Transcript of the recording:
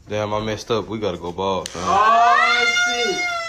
Damn, I messed up. We gotta go ball, fam. Oh, shit.